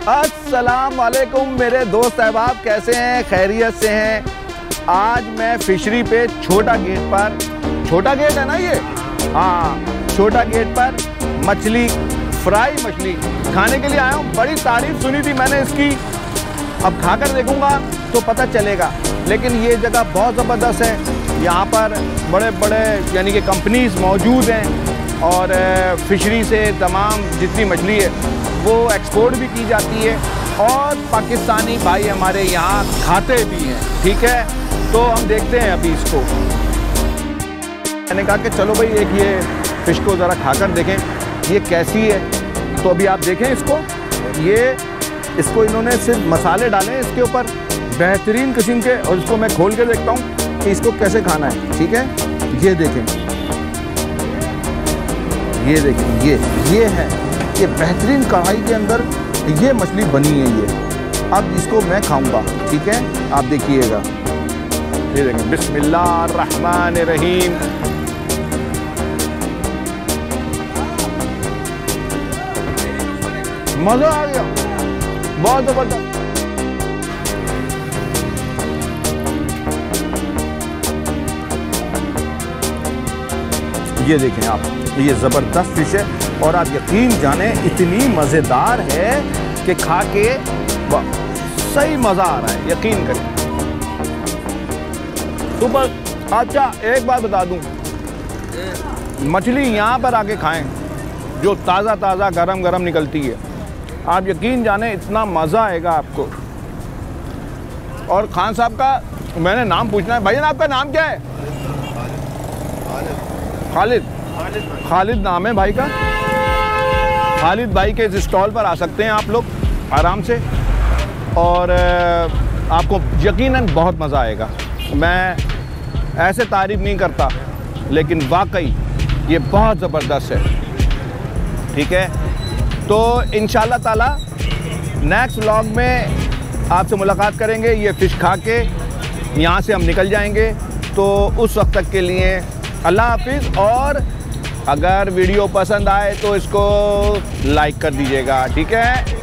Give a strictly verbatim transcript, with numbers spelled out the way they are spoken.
अस्सलाम वालेकुम मेरे दोस्त अहबाब, कैसे हैं? खैरियत से हैं? आज मैं फिशरी पे छोटा गेट पर, छोटा गेट है ना ये, हाँ छोटा गेट पर मछली फ्राई मछली खाने के लिए आया हूँ। बड़ी तारीफ सुनी थी मैंने इसकी, अब खाकर देखूंगा तो पता चलेगा। लेकिन ये जगह बहुत ज़बरदस्त है, यहाँ पर बड़े बड़े यानी कि कंपनीज मौजूद हैं और फिशरी से तमाम जितनी मछली है वो एक्सपोर्ट भी की जाती है और पाकिस्तानी भाई हमारे यहाँ खाते भी हैं। ठीक है, तो हम देखते हैं अभी इसको। मैंने कहा कि चलो भाई एक ये फ़िश को ज़रा खाकर देखें ये कैसी है। तो अभी आप देखें इसको, ये इसको इन्होंने सिर्फ मसाले डाले हैं इसके ऊपर बेहतरीन किस्म के, और इसको मैं खोल के देखता हूँ कि इसको कैसे खाना है। ठीक है, ये देखें, ये देखें, ये ये है, ये बेहतरीन कढ़ाई के अंदर ये मछली बनी है ये। अब इसको मैं खाऊंगा। ठीक है, आप देखिएगा, ये देखें, बिस्मिल्लाह रहमान रहीम। मजा आ गया, बहुत जबरदस्त। ये देखें आप, ये जबरदस्त फिश है और आप यकीन जाने इतनी मजेदार है कि खा के सही मजा आ रहा है, यकीन करें। सुपर। अच्छा एक बात बता दूं, मछली यहाँ पर आके खाएं जो ताज़ा ताज़ा गरम गरम निकलती है, आप यकीन जाने इतना मज़ा आएगा आपको। और खान साहब का मैंने नाम पूछना है, भैया आपका नाम क्या है? खालिद। खालिद नाम है भाई का। खालिद भाई के इस स्टॉल पर आ सकते हैं आप लोग आराम से और आपको यकीनन बहुत मज़ा आएगा। मैं ऐसे तारीफ़ नहीं करता लेकिन वाकई ये बहुत ज़बरदस्त है। ठीक है, तो इंशाल्लाह ताला नेक्स्ट व्लॉग में आपसे मुलाकात करेंगे। ये फ़िश खा के यहाँ से हम निकल जाएंगे, तो उस वक्त तक के लिए अल्लाह हाफिज़। और अगर वीडियो पसंद आए तो इसको लाइक कर दीजिएगा। ठीक है,